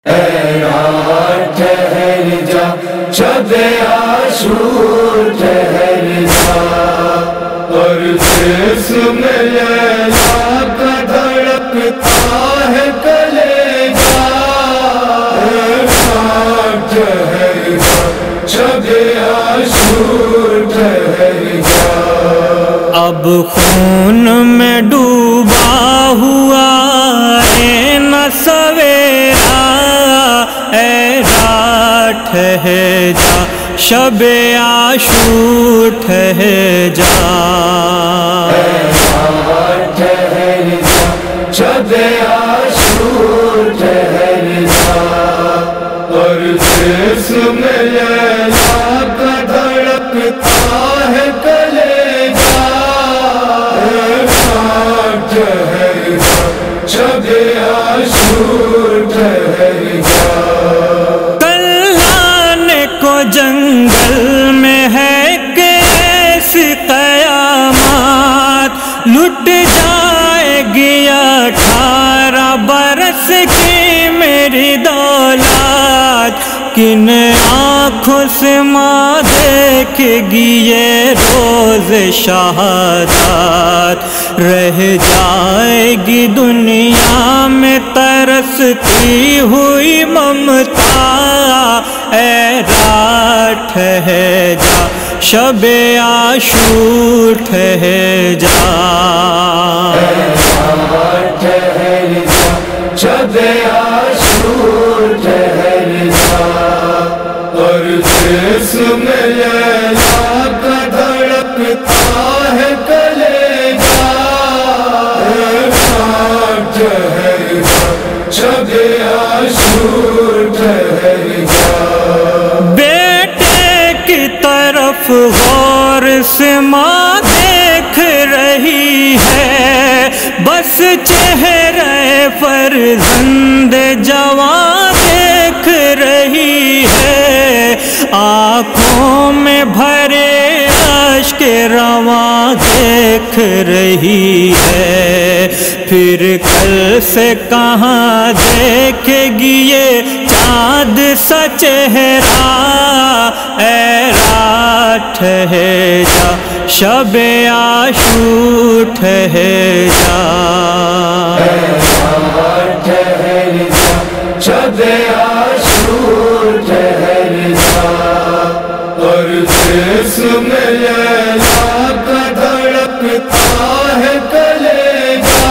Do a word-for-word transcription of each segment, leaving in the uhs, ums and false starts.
اے رات ٹھہر جا، شب عاشور ٹھہر جا، اور جسم لیلا کا دھڑکتا ہے کلیجا۔ اے رات ٹھہر جا، شب عاشور ٹھہر جا۔ اب خون میں ڈوبا ہوا ہے نہ سویرا، اے رات ٹھہر جا، شب عاشور ٹھہر جا۔ اے رات ٹھہر جا، شب عاشور ٹھہر جا، اور جسم لیلا کا دھڑکتا ہے کلیجا۔ اے رات ٹھہر جا، شب عاشور ٹھہر جا۔ کلانے کو جنگل میں ہے کیسی قیامات، لٹ جائے گی اٹھارہ برس کی میری دولت، کن آنکھوں سے ماں دیکھے گی یہ روز شہادت، رہ جائے گی دنیا میں ترستی ہوئی ممتا۔ اے رات ٹھہر جا، شب عاشور ٹھہر جا۔ اے رات ٹھہر جا، شب عاشور ٹھہر جا، اور جسم لیلا کا دھڑکتا ہے کلیجا۔ اے رات ٹھہر جا، شب عاشور ٹھہر جا۔ بیٹے کی طرف غور سے ماں دیکھ رہی ہے، بس چہرے فرزند جواں دیکھ رہی ہے، آنکھوں میں بھرے اشک رواں دیکھ رہی ہے، پھر کل سے کہاں دیکھے گی یہ چاند سا چہرہ۔ اے رات ٹھہر جا، شب عاشور ٹھہر جا۔ اے رات ٹھہر جا، شب عاشور ٹھہر جا، اور جسم لیلا کا دھڑکتا ہے کلیجا۔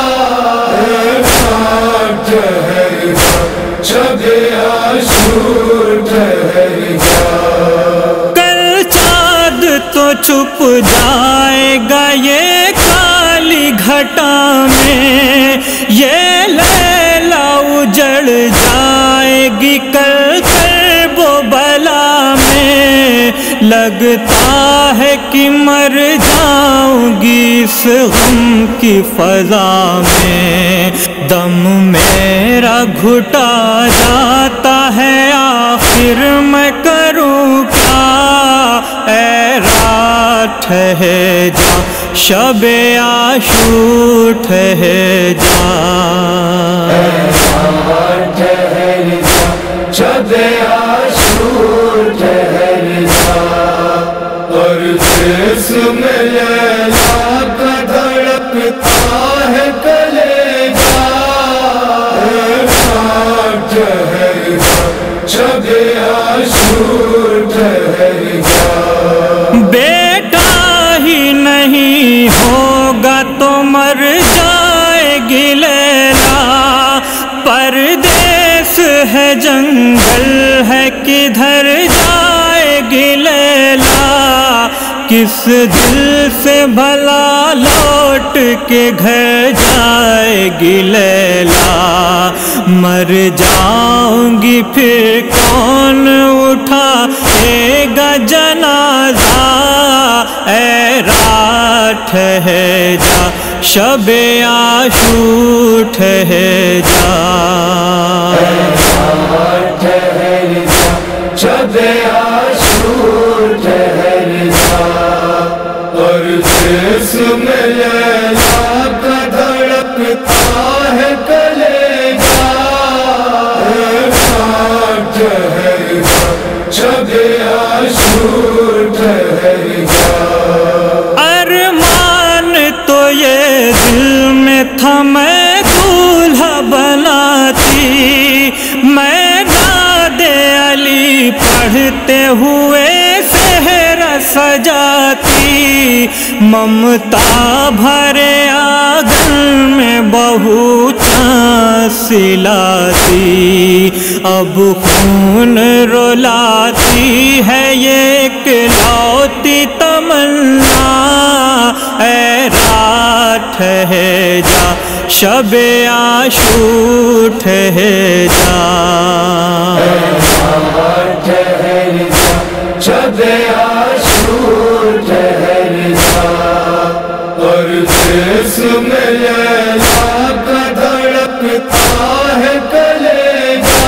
اے رات ٹھہر جا، شب عاشور ٹھہر جا۔ کل چاند تو چھپ جائے گا یہ کالی گھٹا میں، یہ لیلا اجڑ جائے گی کل کرب و بلا میں، لگتا ہے کہ مر جاؤں گی اس غم کی فضا میں، دم میرا گھٹا جاتا ہے آخر میں کروں کیا۔ اے رات ٹھہر جا، شب عاشور ٹھہر جا۔ اے رات ٹھہر جا، شب عاشور ٹھہر جا، اور جسم لیلا کا دھڑکتا ہے کلیجا۔ اے رات ٹھہر جا، شب عاشور ٹھہر جا۔ بیٹا ہی نہیں ہوگا تو مر جائے گی لیلا، پردیس ہے جنگل ہے کدھر جائے گی لیلا، کس دل سے بھلا لوٹ کے گھر جائے گی لیلا، مر جاؤں گی پھر کون اٹھائے گا جنازہ۔ اے رات ٹھہر جا، شب عاشور ٹھہر جا۔ اے رات ٹھہر جا، شب عاشور ٹھہر جا، اور جسم لیلا کا دھڑکتا ہے کلیجا۔ اے शब आशूर ठहर जा। अरमान तो ये दिल में था मैं दूल्हा बनाती, मैं नादे अली पढ़ते हुए सेहरा सजाती, ममता भरे आंगन में बहू सिलाती, अब खून रुलाती है ये इकलौती तमन्ना, ऐ रात ठहर जा शब आशूर ठहर जा। ठहर जा शब आशूर ठहर जा, और जिसमें लैला का धड़कता है कलेजा,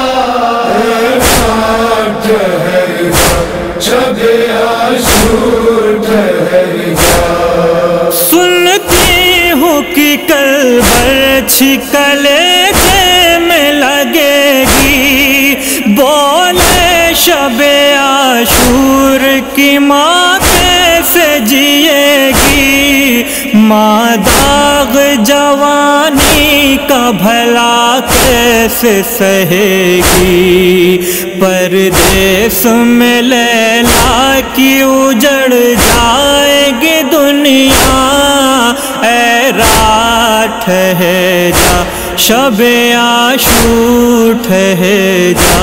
ठहर जा शब आशूर ठहर जा। सुनती हूँ कि कल बरछी कलेजे में लगेगी, बोले शब आशूर की माँ कैसे जिएगी, माँ दाग जवानी का भला कैसे सहेगी, परदेस में लैला की उजड़ जाएगी दुनिया, ऐ रात ठहर जा शब आशूर ठहर जा।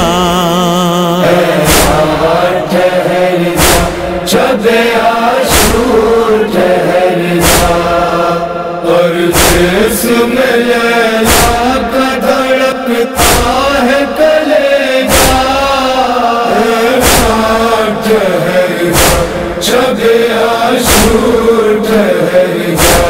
ठहर जा शब आशूर ठहर जा, और जिसमें लैला का धड़कता है कलेजा, ठहर जा शब आशूर ठहर जा।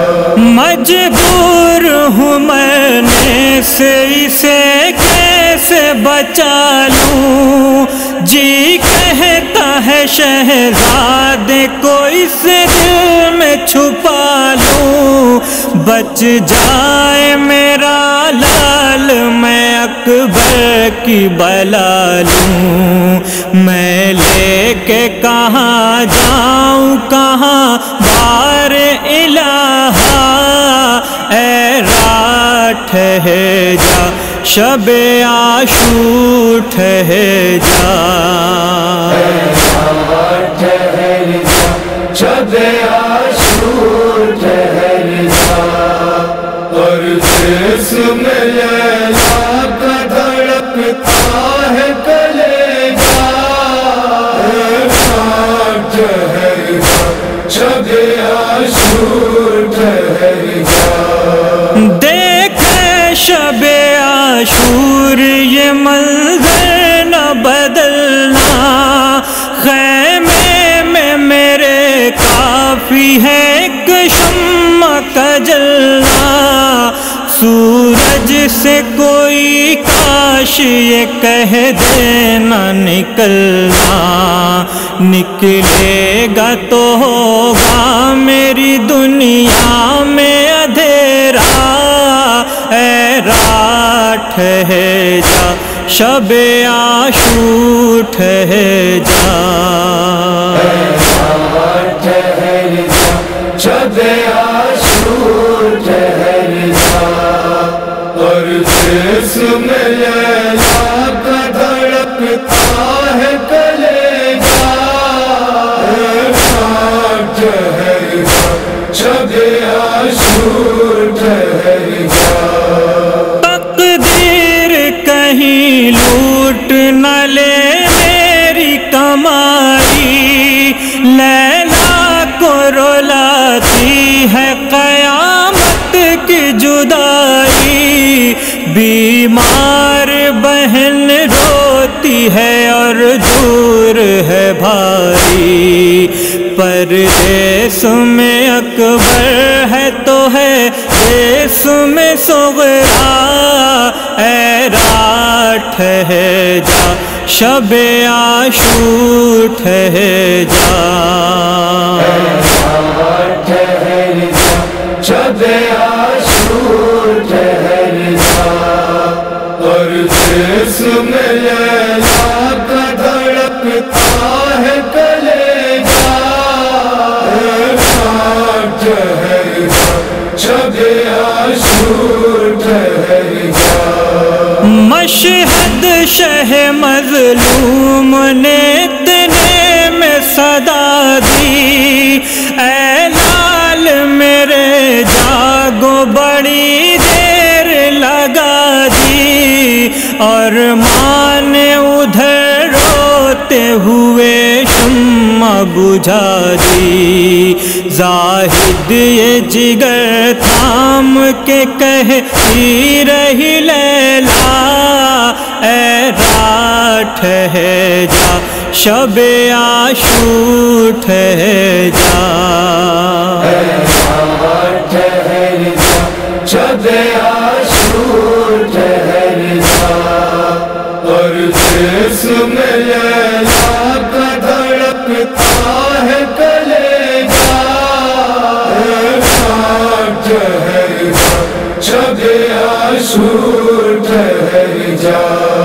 मजबूर हूँ मैंने से इसे कैसे बचा लूं, जी कहता है शहजादे को इस दिल में छुपा लूं, बच जाए मेरा लाल मैं अकबर की बला लूं, मैं लेके कहाँ जाऊं कहाँ बार इलाहा, ऐ रात ठहर जा शब आशूर ठहर जा। ठहर जा शब आशूर ठहर जा, और जिसमें लैला का धड़कता है कलेजा, ठहर जा शब आशूर ठहर जा। देखे शब आशूर ये मंज़र न बदलना, खैमे में मेरे काफी है एक शम्मा का जलना, सूरज से कोई काश ये कह देना निकलना, निकलेगा तो होगा मेरी दुनिया में अंधेरा, ऐ रात ठहर जा शब आशूर ठहर जा। ठहर जा शब आशूर ठहर जा, और जिसमें लैला का धड़कता है कलेजा, ठहर जा शब आशूर ठहर जा। तकदीर कहीं लूट न ले मेरी कमाई, लैला को रुलाती है क़यामत की जुदाई, बीमार बहन रोती है और दूर है भाई, परदेस में अकबर है तो है देश में सुगरा, ऐ रात ठहर जा शब आशूर ठहर जा। ठहर जा शब आशूर ठहर जा, और जिसमें लैला का شہ مظلوم نے اتنے میں صدا دی، اے لال میرے جاگو بڑی دیر لگا دی، اور ماں نے ادھر روتے ہوئے شمع بجھا دی۔ زاہد یہ جگر تھام کے کہتی رہی لیلا، اے رات ٹھہر جا شب عاشور ٹھہر جا، اے رات ٹھہر جا شب عاشور ٹھہر جا، اور جسم لیلا کا دھڑکتا ہے کلیجا، اے رات ٹھہر جا شب عاشور ٹھہر جا۔